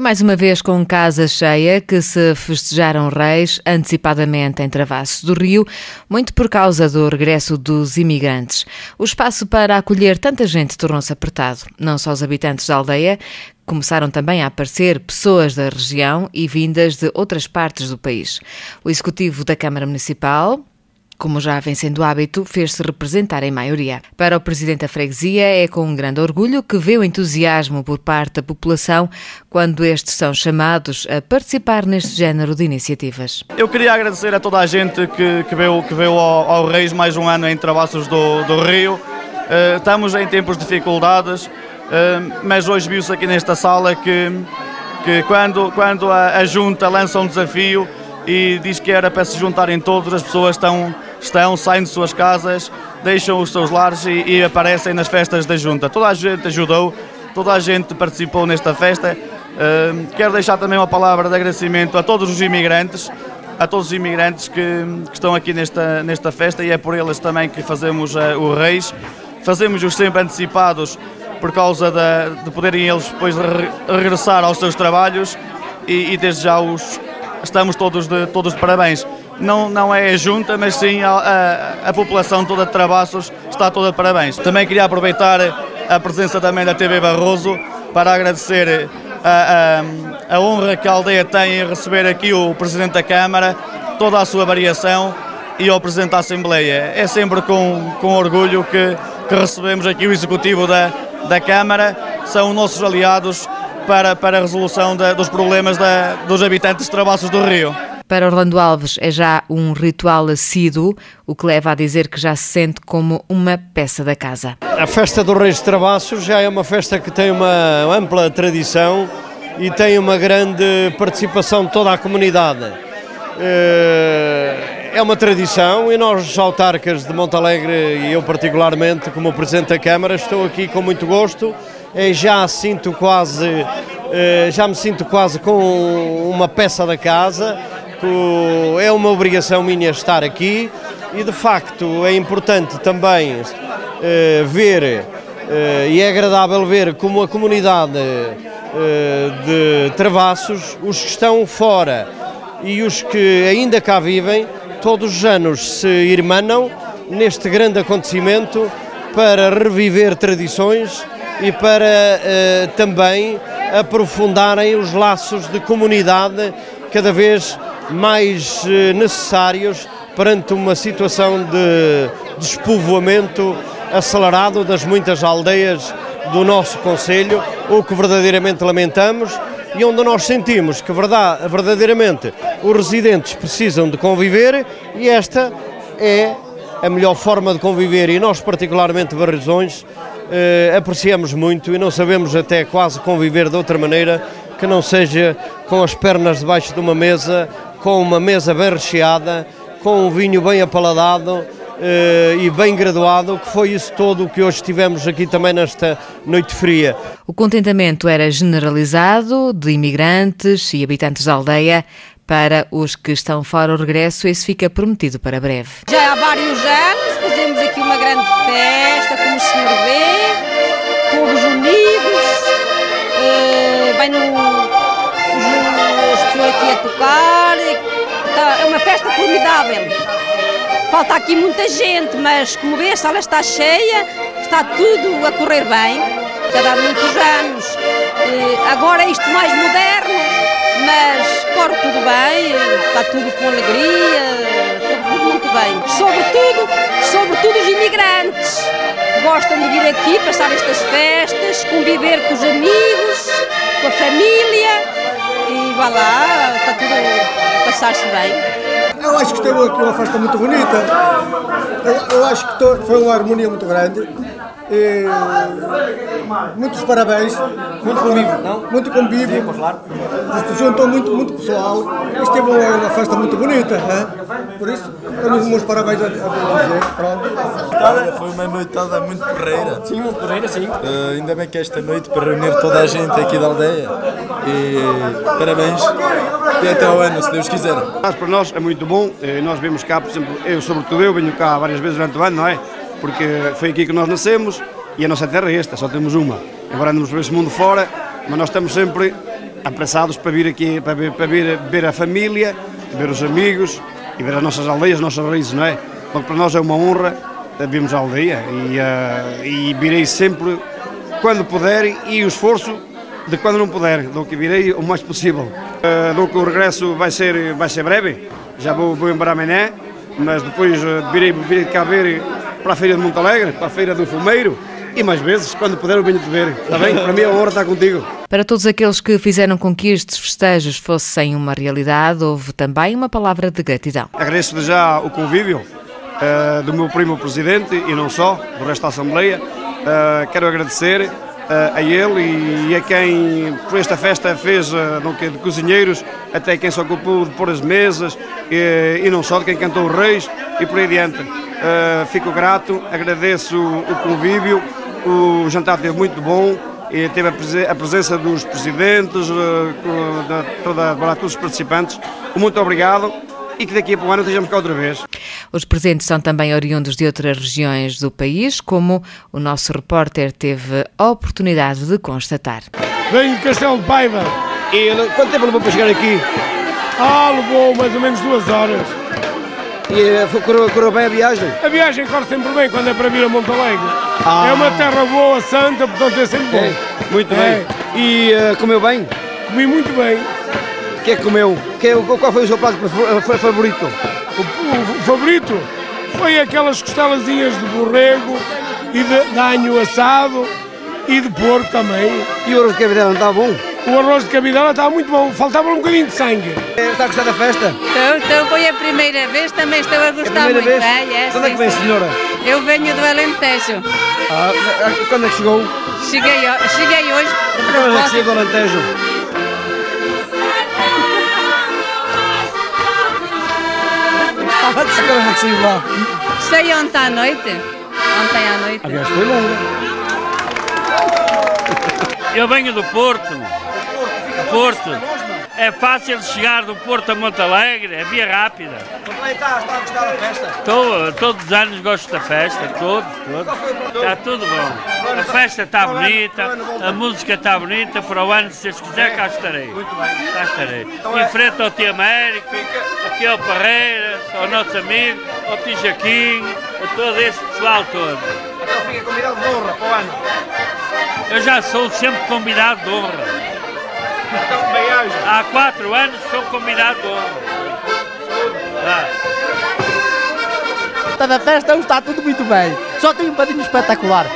mais uma vez com casa cheia que se festejaram Reis antecipadamente em Travassos do Rio, muito por causa do regresso dos imigrantes. O espaço para acolher tanta gente tornou-se apertado. Não só os habitantes da aldeia, começaram também a aparecer pessoas da região e vindas de outras partes do país. O executivo da Câmara Municipal, como já vem sendo hábito, fez-se representar em maioria. Para o presidente da freguesia, é com um grande orgulho que vê o entusiasmo por parte da população quando estes são chamados a participar neste género de iniciativas. Eu queria agradecer a toda a gente que veio ao Reis mais um ano em Travassos do Rio. Estamos em tempos de dificuldades, mas hoje viu-se aqui nesta sala que quando a Junta lança um desafio e diz que era para se juntarem todos, as pessoas saem de suas casas, deixam os seus lares e aparecem nas festas da Junta. Toda a gente ajudou, toda a gente participou nesta festa. Quero deixar também uma palavra de agradecimento a todos os imigrantes, que estão aqui nesta festa, e é por eles também que fazemos o Reis. Fazemos-os sempre antecipados por causa de poderem eles depois regressar aos seus trabalhos e desde já estamos todos de parabéns. Não é a Junta, mas sim a população toda de Travassos está toda de parabéns. Também queria aproveitar a presença também da TV Barroso para agradecer a honra que a aldeia tem em receber aqui o Presidente da Câmara, toda a sua variação, e ao Presidente da Assembleia. É sempre com orgulho que recebemos aqui o Executivo da Câmara, são nossos aliados para a resolução dos problemas dos habitantes de Travassos do Rio. Para Orlando Alves é já um ritual assíduo, o que leva a dizer que já se sente como uma peça da casa. A festa do Reis de Travassos já é uma festa que tem uma ampla tradição e tem uma grande participação de toda a comunidade. É uma tradição e nós, autarcas de Montalegre, e eu particularmente como Presidente da Câmara, estou aqui com muito gosto. Já me sinto quase com uma peça da casa. É uma obrigação minha estar aqui e de facto é importante também ver e é agradável ver como a comunidade de Travassos, os que estão fora e os que ainda cá vivem, todos os anos se irmanam neste grande acontecimento para reviver tradições e para também aprofundarem os laços de comunidade cada vez mais necessários perante uma situação de despovoamento acelerado das muitas aldeias do nosso concelho, o que verdadeiramente lamentamos e onde nós sentimos que verdadeiramente os residentes precisam de conviver e esta é a melhor forma de conviver e nós particularmente Barrosões apreciamos muito e não sabemos até quase conviver de outra maneira que não seja com as pernas debaixo de uma mesa, com uma mesa bem recheada, com um vinho bem apaladado e bem graduado, que foi isso todo o que hoje tivemos aqui também nesta noite fria. O contentamento era generalizado de imigrantes e habitantes da aldeia. Para os que estão fora o regresso, esse fica prometido para breve. Já há vários anos fazemos aqui uma grande festa, como o senhor vê, todos unidos, vem os pessoas aqui a tocar, é uma festa formidável. Falta aqui muita gente, mas como vê, a sala está cheia, está tudo a correr bem, já há muitos anos. Agora é isto mais moderno, mas corre tudo bem, está tudo com alegria, tudo muito bem. Sobretudo os imigrantes, que gostam de vir aqui passar estas festas, conviver com os amigos, com a família e vá lá, está tudo a passar-se bem. Eu acho que teve aqui uma festa muito bonita, eu acho que foi uma harmonia muito grande. E muitos parabéns, muito convívio, não? Muito convívio, claro. Juntou muito pessoal. Isto é uma festa muito bonita, né? Por isso, damos meus parabéns a dizer. Pronto. Foi uma noitada muito porreira. Sim, muito porreira, sim. Ainda bem que esta noite para reunir toda a gente aqui da aldeia. E parabéns. E até ao ano, se Deus quiser. Para nós é muito bom. Nós vimos cá, por exemplo, sobretudo eu, venho cá várias vezes durante o ano, não é? Porque foi aqui que nós nascemos e a nossa terra é esta, só temos uma. Agora andamos por esse mundo fora, mas nós estamos sempre apressados para vir aqui, para vir ver a família, ver os amigos e ver as nossas aldeias, as nossas raízes, não é? Porque para nós é uma honra virmos à aldeia e virei sempre quando puder e o esforço de quando não puder, do que virei o mais possível. Do que o regresso vai ser breve, já vou embora amanhã, mas depois virei cá ver para a Feira de Montalegre, para a Feira do Fumeiro e mais vezes, quando puder eu venho te ver, está bem? Para mim é uma honra estar contigo. Para todos aqueles que fizeram com que estes festejos fossem uma realidade, houve também uma palavra de gratidão. Agradeço já o convívio do meu primo presidente e não só, do resto da Assembleia. Quero agradecer a ele e a quem por esta festa fez de cozinheiros, até quem se ocupou de pôr as mesas e não só, de quem cantou os reis e por aí adiante. Fico grato, agradeço o convívio, o jantar esteve muito bom e teve a presença dos presidentes, todos os participantes. Muito obrigado e que daqui a pouco ano estejamos cá outra vez. Os presentes são também oriundos de outras regiões do país, como o nosso repórter teve a oportunidade de constatar. Venho de Castelo de Paiva. E quanto tempo levou para chegar aqui? Levou mais ou menos 2 horas. E correu bem a viagem? A viagem corre sempre bem quando é para vir a Montalegre. É uma terra boa, santa, portanto é sempre bom. Muito bem. E comeu bem? Comi muito bem. O que é que comeu? Qual foi o seu prato favorito? O favorito foi aquelas costelazinhas de borrego e de anho assado e de porco também. E o arroz de cabidela não está bom? O arroz de cabidela estava muito bom, faltava um bocadinho de sangue. Está a gostar da festa? Estou, foi a primeira vez, também estou a gostar muito. Vez? Onde é que vem, senhora? Eu venho do Alentejo. Quando é que chegou? Cheguei hoje. Quando é que saiu do Alentejo? Quando é que saiu lá? Saí ontem à noite. Ontem à noite. A viagem foi longa. Eu venho do Porto. É fácil de chegar do Porto a Montalegre, é via rápida. Está a gostar da festa? Todos os anos gosto da festa, todos. Está tudo bom. A festa está bonita, a música está bonita, para o ano, se Deus quiser, cá estarei. Muito bem. Cá estarei. Em frente ao tio Américo, aqui ao Parreira, ao nosso amigo, ao tio Jaquinho, a todo esse pessoal todo. Então fica convidado de honra para o ano. Eu já sou sempre convidado de honra. Então, bem-aja. Há 4 anos sou convidado de honra. Da festa está tudo muito bem. Só tem um padrinho espetacular.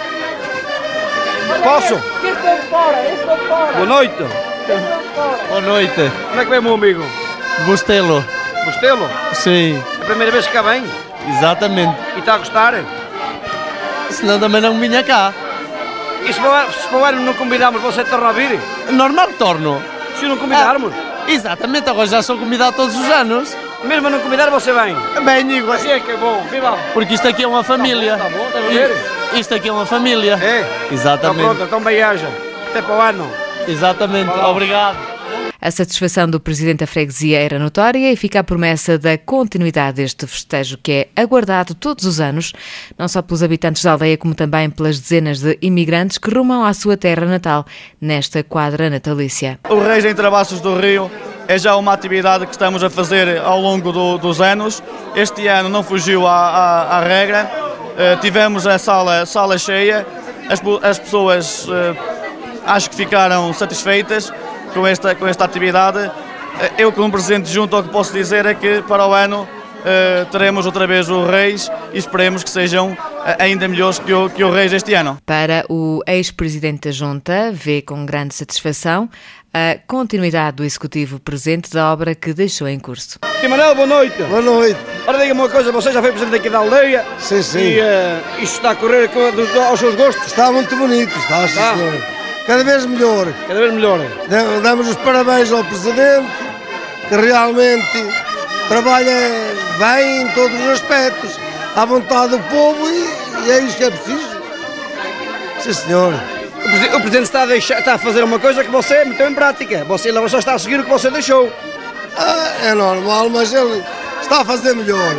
Posso? Estou fora. Boa noite. Boa noite. Como é que vem, meu amigo? Bostelo. Bostelo? Sim. É a primeira vez que cá vem? Exatamente. E está a gostar? Senão também não vinha cá. E se para o ano não convidarmos, você torna a vir? Normal que torno. Se não convidarmos? Exatamente, agora já sou convidado todos os anos. Mesmo a não convidar, você vem? Bem, igual. Assim é que é bom, viva! Porque isto aqui é uma família. Está bom, está a ver? Isto aqui é uma família. É? Exatamente. Então pronto, então bem-aja. Até para o ano. Exatamente, obrigado. A satisfação do Presidente da Freguesia era notória e fica a promessa da continuidade deste festejo que é aguardado todos os anos, não só pelos habitantes da aldeia, como também pelas dezenas de imigrantes que rumam à sua terra natal nesta quadra natalícia. O Reis em Travassos do Rio é já uma atividade que estamos a fazer ao longo dos anos. Este ano não fugiu à regra, tivemos a sala cheia, as pessoas acho que ficaram satisfeitas com esta atividade. Eu, como Presidente Junto, o que posso dizer é que para o ano teremos outra vez o Reis e esperemos que sejam ainda melhores que o Reis este ano. Para o ex-Presidente da Junta, vê com grande satisfação a continuidade do Executivo presente da obra que deixou em curso. Tio Manuel, boa noite. Boa noite. Ora, diga-me uma coisa, você já foi Presidente aqui da aldeia? Sim, sim. E isto está a correr aos seus gostos? Está muito bonito, está, sim, senhor. Cada vez melhor. Cada vez melhor. Damos os parabéns ao Presidente, que realmente trabalha bem em todos os aspectos, à vontade do povo e é isso que é preciso. Sim, senhor. O Presidente está a fazer uma coisa que você meteu em prática. Você só está a seguir o que você deixou. É normal, mas ele está a fazer melhor.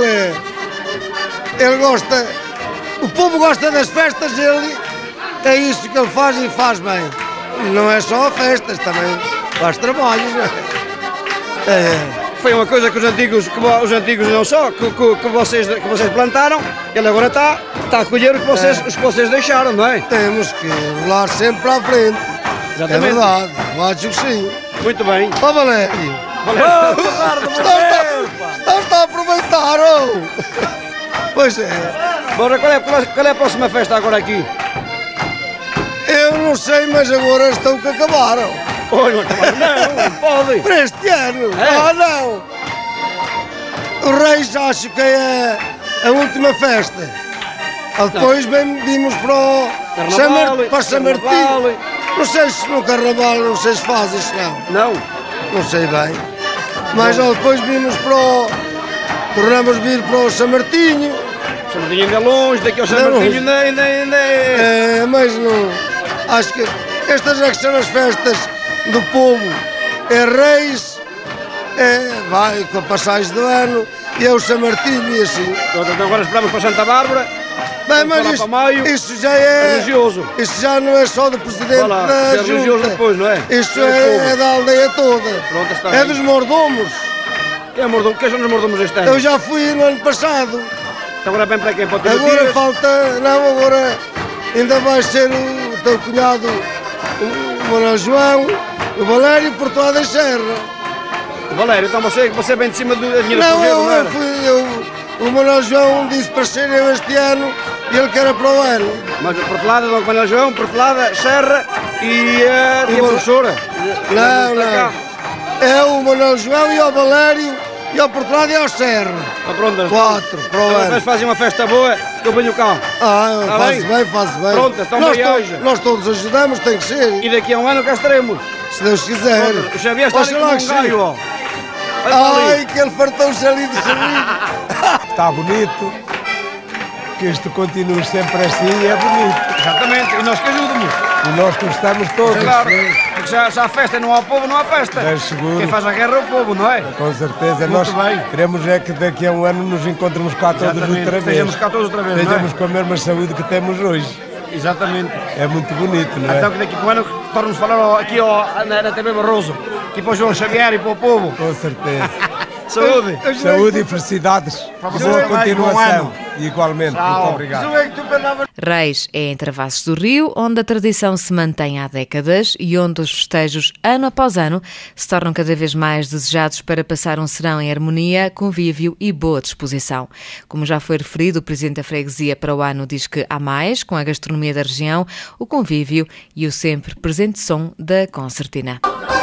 Ele gosta, o povo gosta das festas, é isso que ele faz e faz bem. não é só festas, também faz trabalhos, não é? Foi uma coisa que os antigos não só, que vocês plantaram, ele agora está a colher os que vocês deixaram, não é? Temos que rolar sempre para a frente. Exatamente. É verdade, eu acho que sim. Muito bem. Ó Valério! Está a aproveitar, Pois é. Bora, qual é a próxima festa agora aqui? Eu não sei, mas agora estão que acabaram. Olha, não pode. Para este ano? Ah, não. O Reis acho que é a última festa. Depois vimos para São Martinho. Não sei se no Carnaval, não sei se faz isso, não. Não sei bem. Mas depois vimos tornamos vir para o São Martinho. São Martinho ainda é longe, daqui ao São Martinho ainda é. Mas não. Acho que estas é que são as festas do povo. É Reis, vai com a passagem do ano e é o São Martinho e assim. Então agora esperamos para Santa Bárbara. Bem, mas isso já é religioso. Isso já não é só do presidente da junta. Religioso depois, não é? Isso é da aldeia toda. Pronto, está é dos mordomos. Quem são os mordomos este ano? Eu já fui no ano passado. Então agora vem para quem? Para agora falta, não, agora ainda vai ser o teu cunhado, o Manuel João, o Valério e Portugal da Serra. O Valério, então você vem de cima do dinheiro do Correio, não era? O Manuel João disse para ser eu este ano e ele quer para o ano. Mas a Portelada, o Manuel João, Portelada, Serra e a professora? Não. É o Manuel João e o Valério e o Portelada e o Serra. Pronto, 4 para o ano. Mas fazem uma festa boa, que eu venho cá. Faz bem. Pronto, então nós todos ajudamos, tem que ser. E daqui a um ano cá estaremos. Se Deus quiser. O Xavier está ali com um galho, ó. Ai, que ele fartou-se ali de sorrir. Está bonito, que isto continue sempre assim, é bonito. Exatamente, e nós que ajudamos. E nós gostamos todos. Claro, porque se há festa não há povo, não há festa. É seguro. Quem faz a guerra é o povo, não é? Com certeza. Muito nós bem. Queremos é que daqui a um ano nos encontremos cá todos outra vez. Estejamos cá todos outra vez, estejamos com a mesma saúde que temos hoje. Exatamente. É muito bonito, não é? Então que daqui para o ano tornamos falar aqui na TV Barroso, aqui para o João Xavier e para o povo. Com certeza. Saúde. Saúde e felicidades. Boa continuação. Igualmente. Tchau. Muito obrigado. Reis é em Travassos do Rio, onde a tradição se mantém há décadas e onde os festejos, ano após ano, se tornam cada vez mais desejados para passar um serão em harmonia, convívio e boa disposição. Como já foi referido, o Presidente da Freguesia para o ano diz que há mais, com a gastronomia da região, o convívio e o sempre presente som da concertina.